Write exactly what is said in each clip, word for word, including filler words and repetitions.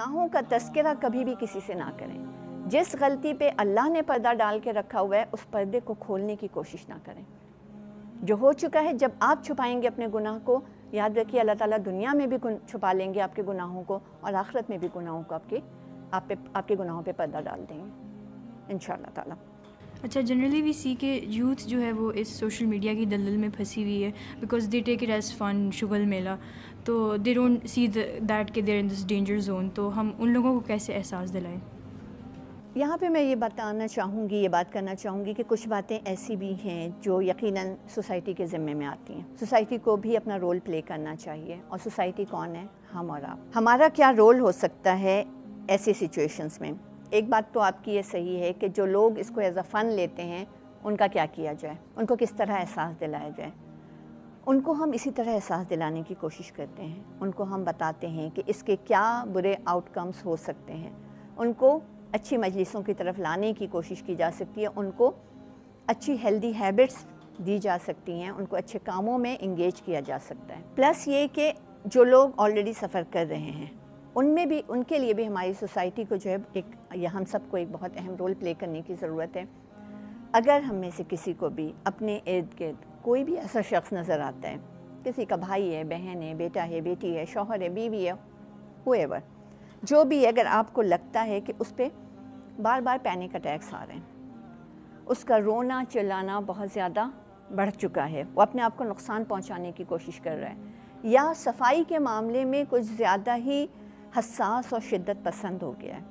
गुनाहों का तज़किरा कभी भी किसी से ना करें। जिस गलती पे अल्लाह ने पर्दा डाल के रखा हुआ है उस पर्दे को खोलने की कोशिश ना करें। जो हो चुका है, जब आप छुपाएंगे अपने गुनाह को, याद रखिए अल्लाह ताला दुनिया में भी छुपा लेंगे आपके गुनाहों को और आखिरत में भी गुनाहों को आपके आप पे आपके गुनाहों पे पर्दा डाल देंगे इंशाअल्लाह ताला। अच्छा, जनरली वी सी के यूथ जो है वो इस सोशल मीडिया की दलदल में फंसी हुई है because they take it as fun, शुगल मेला, तो दे डोंट सी दैट कि they're in this danger zone. तो हम उन लोगों को कैसे एहसास दिलाएं? यहाँ पे मैं ये बताना चाहूँगी, ये बात करना चाहूँगी कि कुछ बातें ऐसी भी हैं जो यकीनन सोसाइटी के ज़िम्मे में आती हैं। सोसाइटी को भी अपना रोल प्ले करना चाहिए। और सोसाइटी कौन है? हम और आप। हमारा क्या रोल हो सकता है ऐसी सिचुएशंस में? एक बात तो आपकी ये सही है कि जो लोग इसको एज अ फ़न लेते हैं उनका क्या किया जाए, उनको किस तरह एहसास दिलाया जाए। उनको हम इसी तरह एहसास दिलाने की कोशिश करते हैं। उनको हम बताते हैं कि इसके क्या बुरे आउटकम्स हो सकते हैं। उनको अच्छी मजलिसों की तरफ लाने की कोशिश की जा सकती है। उनको अच्छी हेल्दी हैबिट्स दी जा सकती हैं। उनको अच्छे कामों में इंगेज किया जा सकता है। प्लस ये कि जो लोग ऑलरेडी सफ़र कर रहे हैं उनमें भी, उनके लिए भी हमारी सोसाइटी को जो है एक, या हम सबको एक बहुत अहम रोल प्ले करने की ज़रूरत है। अगर हम में से किसी को भी अपने इर्द गिर्द कोई भी ऐसा शख्स नज़र आता है, किसी का भाई है, बहन है, बेटा है, बेटी है, शौहर है, बीवी है, हुएवर जो भी, अगर आपको लगता है कि उस पर बार बार पैनिक अटैक्स आ रहे हैं, उसका रोना चिल्लाना बहुत ज़्यादा बढ़ चुका है, वो अपने आप को नुकसान पहुंचाने की कोशिश कर रहा है, या सफाई के मामले में कुछ ज़्यादा ही हसास और शिद्दत पसंद हो गया है,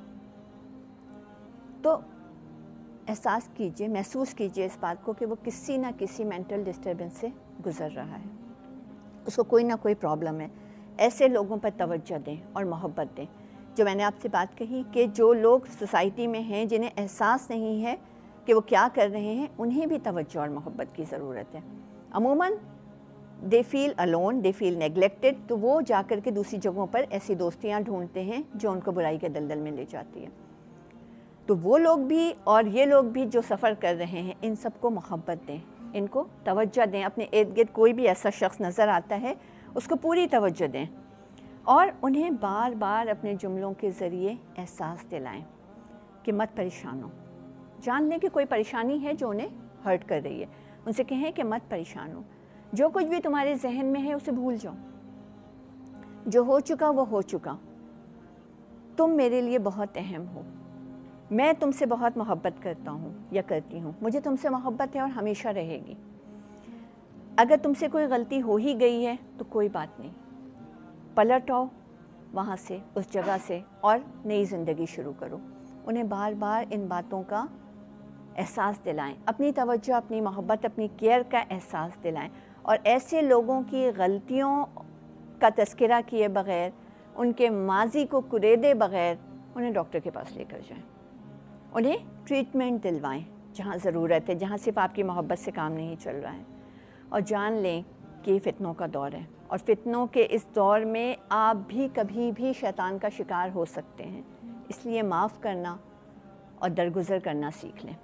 तो एहसास कीजिए, महसूस कीजिए इस बात को कि वो किसी ना किसी मेंटल डिस्टर्बेंस से गुज़र रहा है, उसको कोई ना कोई प्रॉब्लम है। ऐसे लोगों पर तवज्जो दें और मोहब्बत दें। जो मैंने आपसे बात कही कि जो लोग सोसाइटी में हैं जिन्हें एहसास नहीं है कि वो क्या कर रहे हैं, उन्हें भी तवज्जो और मोहब्बत की ज़रूरत है। अमूमन they feel alone, they feel neglected, तो वो जाकर के दूसरी जगहों पर ऐसी दोस्तियां ढूंढते हैं जो उनको बुराई के दलदल में ले जाती है। तो वो लोग भी और ये लोग भी जो सफ़र कर रहे हैं, इन सबको मोहब्बत दें, इनको तवज्जो दें। अपने इर्द गिर्द कोई भी ऐसा शख्स नज़र आता है उसको पूरी तवज्जो दें और उन्हें बार बार अपने जुमलों के ज़रिए एहसास दिलाएं कि मत परेशान हो। जान लें कि कोई परेशानी है जो उन्हें हर्ट कर रही है, उनसे कहें कि मत परेशान हो, जो कुछ भी तुम्हारे जहन में है उसे भूल जाओ, जो हो चुका वो हो चुका, तुम मेरे लिए बहुत अहम हो, मैं तुमसे बहुत मोहब्बत करता हूँ या करती हूँ, मुझे तुमसे मोहब्बत है और हमेशा रहेगी। अगर तुमसे कोई गलती हो ही गई है तो कोई बात नहीं, पलट आओ वहाँ से, उस जगह से, और नई ज़िंदगी शुरू करो। उन्हें बार बार इन बातों का एहसास दिलाएं, अपनी तवज्जो, अपनी मोहब्बत, अपनी केयर का एहसास दिलाएं और ऐसे लोगों की गलतियों का तज़किरा किए बग़ैर, उनके माजी को कुरेदे बग़ैर उन्हें डॉक्टर के पास लेकर जाएं। उन्हें ट्रीटमेंट दिलवाएं जहाँ ज़रूरत है, जहाँ सिर्फ आपकी मोहब्बत से काम नहीं चल रहा है। और जान लें कि फितनों का दौर है और फितनों के इस दौर में आप भी कभी भी शैतान का शिकार हो सकते हैं, इसलिए माफ़ करना और दरगुज़र करना सीख लें।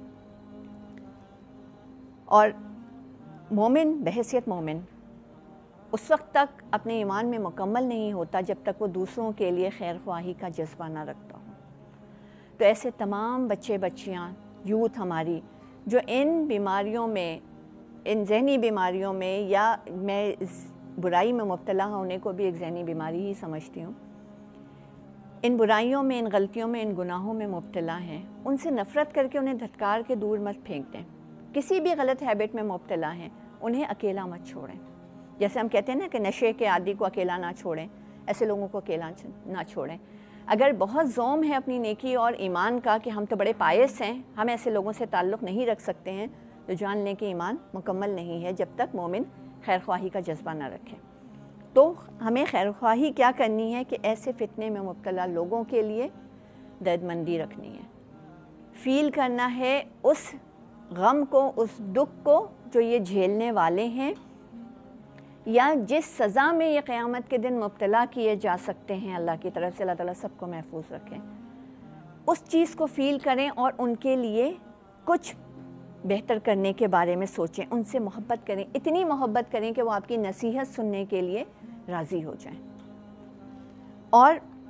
और मोमिन बहैसियत मोमिन उस वक्त तक अपने ईमान में मुकम्मल नहीं होता जब तक वो दूसरों के लिए खैर ख्वाही का जज्बा ना रखता हो। तो ऐसे तमाम बच्चे बच्चियाँ, यूथ हमारी जो इन बीमारियों में, इन जहनी बीमारियों में, या मैं इस बुराई में मुब्तला होने को भी एक जहनी बीमारी ही समझती हूँ, इन बुराइयों में, इन गलतियों में, इन गुनाहों में मुब्तला हैं, उनसे नफ़रत करके उन्हें धटकार के दूर मत फेंक दें। किसी भी गलत हैबिट में मुब्तला हैं, उन्हें अकेला मत छोड़ें। जैसे हम कहते हैं ना कि नशे के आदी को अकेला ना छोड़ें, ऐसे लोगों को अकेला ना छोड़ें। अगर बहुत ज़ोम है अपनी नेकी और ईमान का कि हम तो बड़े पायस हैं, हम ऐसे लोगों से ताल्लुक़ नहीं रख सकते हैं, तो जान लें कि ईमान मुकम्मल नहीं है जब तक मोमिन खैर ख्वाही का जज्बा ना रखे। तो हमें खैर ख्वाही क्या करनी है कि ऐसे फितने में मुब्तला लोगों के लिए दर्दमंदी रखनी है, फ़ील करना है उस गम को, उस दुख को जो ये झेलने वाले हैं, या जिस सज़ा में ये क़यामत के दिन मुब्तला किए जा सकते हैं अल्लाह की तरफ से। अल्लाह ताला सबको महफूज रखें। उस चीज़ को फ़ील करें और उनके लिए कुछ बेहतर करने के बारे में सोचें, उनसे मोहब्बत करें, इतनी मोहब्बत करें कि वो आपकी नसीहत सुनने के लिए राज़ी हो जाएं। और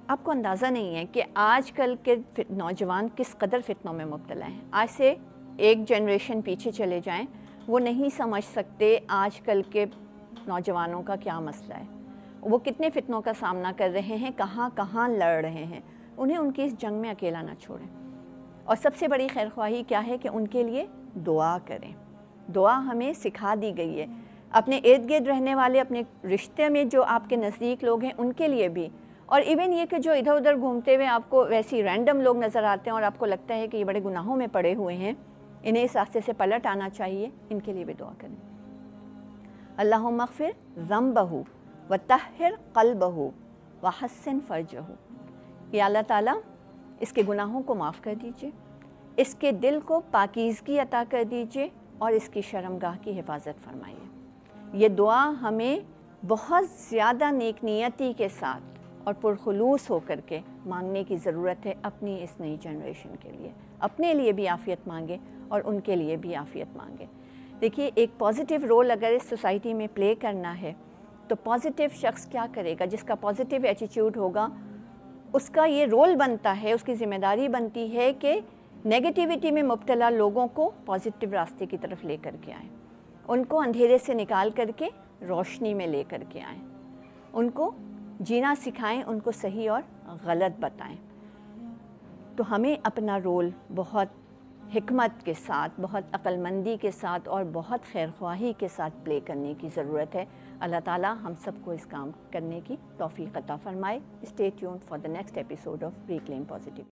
آپ کو اندازہ نہیں ہے کہ آج کل کے نوجوان کس قدر فتنوں میں مبتلا ہیں. آج سے ایک جنریشن پیچھے چلے جائیں, وہ نہیں سمجھ سکتے آج کل کے نوجوانوں کا کیا مسئلہ ہے, وہ کتنے فتنوں کا سامنا کر رہے ہیں, کہاں کہاں لڑ رہے ہیں. انہیں ان کی اس جنگ میں اکیلا نہ چھوڑیں. اور سب سے بڑی خیرخواہی کیا ہے کہ ان کے لیے دعا کریں. دعا ہمیں سکھا دی گئی ہے, اپنے ارد گرد رہنے والے, اپنے رشتے میں جو آپ کے نزدیک لوگ ہیں ان کے لیے بھی, اور ایون یہ کہ جو ادھر ادھر گھومتے ہوئے آپ کو ویسی رینڈم لوگ نظر آتے ہیں اور آپ کو لگتا ہے کہ یہ بڑے گناہوں میں پڑے ہوئے ہیں, انہیں اس راستے سے پلٹ آنا چاہیے, ان کے لیے بھی دعا کریں. اللہم اغفر ذنبہ وطہر قلبہ وحسن فرجہ. یا اللہ تعالیٰ اس کے گناہوں کو معاف کر دیجئے, اس کے دل کو پاکیزگی عطا کر دیجئے, اور اس کی شرمگاہ کی حفاظت فرمائیے. یہ دعا ہمیں بہت زیادہ نیک نیتی کے ساتھ اور پرخلوص ہو کر کے مانگنے کی ضرورت ہے اپنی اس نئی جنریشن کے لیے. اپنے لیے بھی عافیت مانگے اور ان کے لیے بھی عافیت مانگے. دیکھیے, ایک پازیٹیو رول اگر اس سوسائٹی میں پلے کرنا ہے تو پازیٹیو شخص کیا کرے گا؟ جس کا پازیٹیو ایٹیٹیوڈ ہوگا, اس کا یہ رول بنتا ہے, اس کی ذمہ داری بنتی ہے کہ نیگیٹیوٹی میں مبتلا لوگوں کو پازیٹیو راستے کی طرف لے کر کے آئیں, ان کو اندھیرے سے نکال کر کے روشنی میں لے کر کے آئیں, ان کو جینا سکھائیں, ان کو صحیح اور غلط بتائیں. تو ہمیں اپنا رول بہت حکمت کے ساتھ, بہت عقل مندی کے ساتھ اور بہت خیرخواہی کے ساتھ پلے کرنے کی ضرورت ہے. اللہ تعالیٰ ہم سب کو اس کام کرنے کی توفیق عطا فرمائے. Stay tuned for the next episode of Reclaim positive.